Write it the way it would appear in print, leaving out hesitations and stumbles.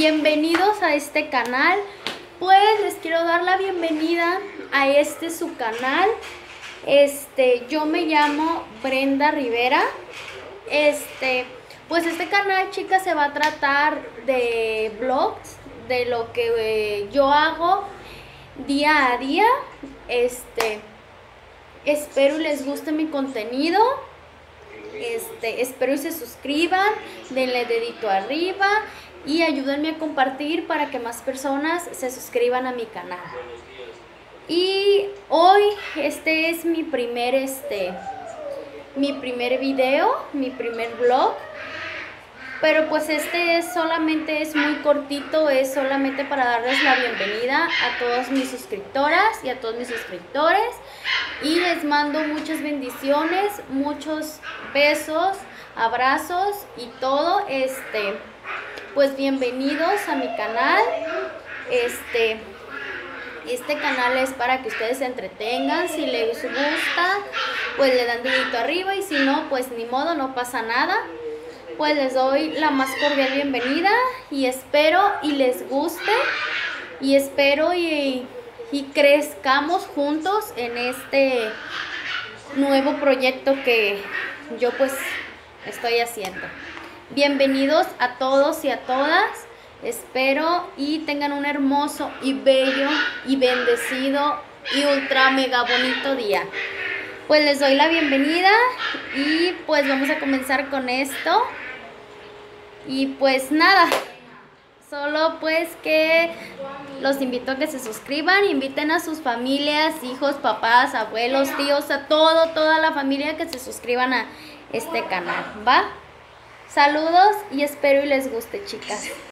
bienvenidos a este canal. Pues les quiero dar la bienvenida a su canal. Yo me llamo Brenda Rivera. Pues este canal, chicas, se va a tratar de vlogs, de lo que yo hago día a día. Espero y les guste mi contenido. Espero y se suscriban, denle dedito arriba y ayúdenme a compartir para que más personas se suscriban a mi canal. Y hoy es mi primer video, mi primer vlog. Pero pues solamente es muy cortito, es solamente para darles la bienvenida a todas mis suscriptoras y a todos mis suscriptores. Y les mando muchas bendiciones, muchos besos, abrazos y todo. Pues bienvenidos a mi canal. Este canal es para que ustedes se entretengan. Si les gusta, pues le dan dedito arriba, y si no, pues ni modo, no pasa nada. Pues les doy la más cordial bienvenida y espero y les guste, y espero y crezcamos juntos en este nuevo proyecto que yo pues estoy haciendo. Bienvenidos a todos y a todas. Espero y tengan un hermoso y bello y bendecido y ultra mega bonito día. Pues les doy la bienvenida y pues vamos a comenzar con esto. Y pues nada, solo pues que los invito a que se suscriban, inviten a sus familias, hijos, papás, abuelos, tíos, a toda la familia que se suscriban a este canal, ¿va? Saludos y espero y les guste, chicas.